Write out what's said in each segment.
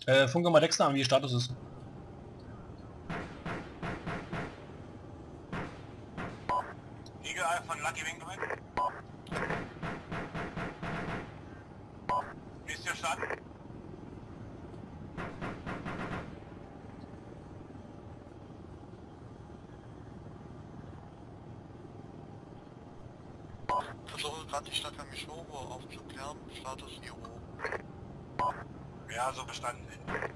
Funke mal Dexter an, wie der Status ist. Eagle Eye von Lucky Wing gewinnt. Wie ist der Stand? Versuche gerade die Stadt Kamishoho aufzuklären. Status IO. Ja, so bestanden.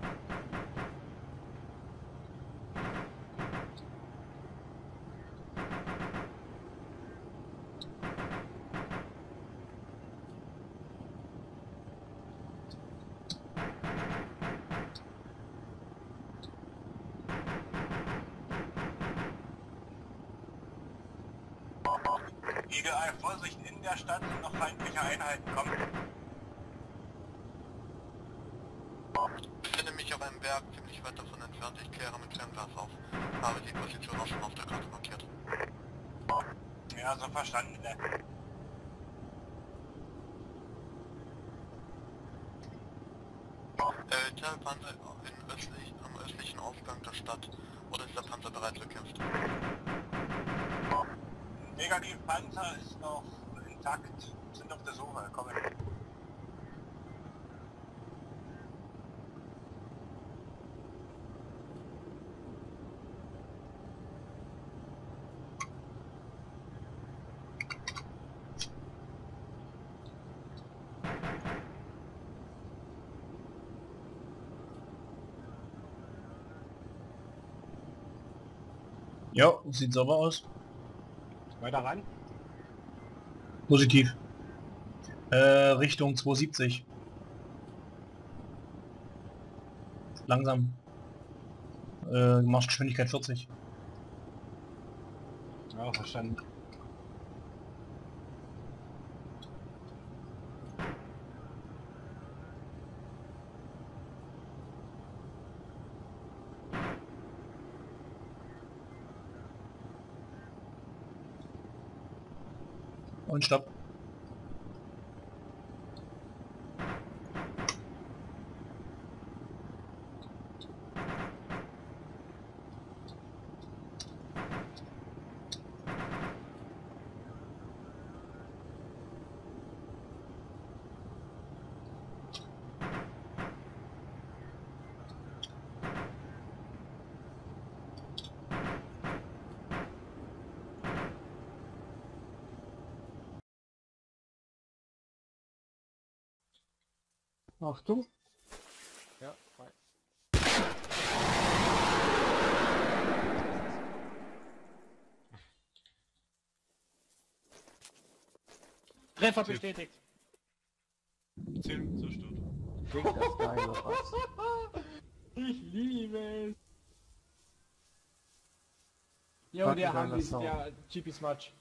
Eagle Eye, Vorsicht, in der Stadt sind noch feindliche Einheiten, kommen. Ich befinde mich auf einem Berg, ziemlich weit davon entfernt. Ich kläre mit Fernglas auf. Habe die Position auch schon auf der Karte markiert. Ja, so verstanden. Panzer am östlichen Ausgang der Stadt. Oder ist der Panzer bereits bekämpft? Negativ, Panzer ist noch intakt, sind auf der Suche, kommen. Ja, sieht sauber aus. Weiter ran. Positiv. Richtung 270. Langsam. Marschgeschwindigkeit 40. Ja, verstanden. Und stopp. Achtung. Ja, frei. Treffer bestätigt. Ziel zerstört. Ding, das geile was. Ich liebe es. Jo, Was der ein haben geiler die, Sound. der GP Smudge.